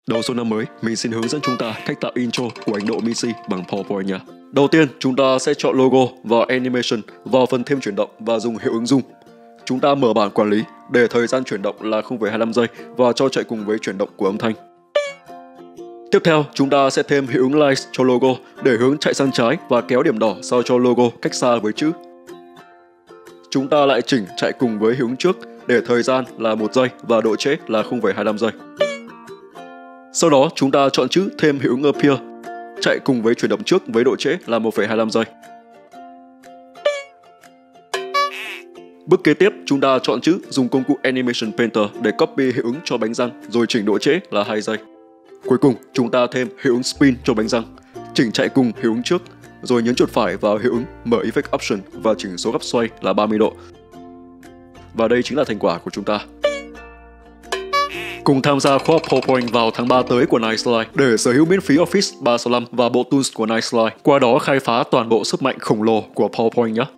Đầu xuân năm mới, mình xin hướng dẫn chúng ta cách tạo intro của anh Độ Mixi bằng PowerPoint nha. Đầu tiên, chúng ta sẽ chọn logo vào Animation, vào phần thêm chuyển động và dùng hiệu ứng zoom. Chúng ta mở bảng quản lý để thời gian chuyển động là 0,25 giây và cho chạy cùng với chuyển động của âm thanh. Tiếp theo, chúng ta sẽ thêm hiệu ứng Light cho logo để hướng chạy sang trái và kéo điểm đỏ sao cho logo cách xa với chữ. Chúng ta lại chỉnh chạy cùng với hiệu ứng trước để thời gian là 1 giây và độ trễ là 0,25 giây. Sau đó, chúng ta chọn chữ thêm hiệu ứng Appear, chạy cùng với chuyển động trước với độ trễ là 1,25 giây. Bước kế tiếp, chúng ta chọn chữ dùng công cụ Animation Painter để copy hiệu ứng cho bánh răng rồi chỉnh độ trễ là 2 giây. Cuối cùng, chúng ta thêm hiệu ứng Spin cho bánh răng, chỉnh chạy cùng hiệu ứng trước, rồi nhấn chuột phải vào hiệu ứng mở Effect Option và chỉnh số góc xoay là 30 độ. Và đây chính là thành quả của chúng ta. Cùng tham gia khóa học PowerPoint vào tháng 3 tới của Niceslide để sở hữu miễn phí Office 365 và bộ tools của Niceslide, qua đó khai phá toàn bộ sức mạnh khổng lồ của PowerPoint nhé.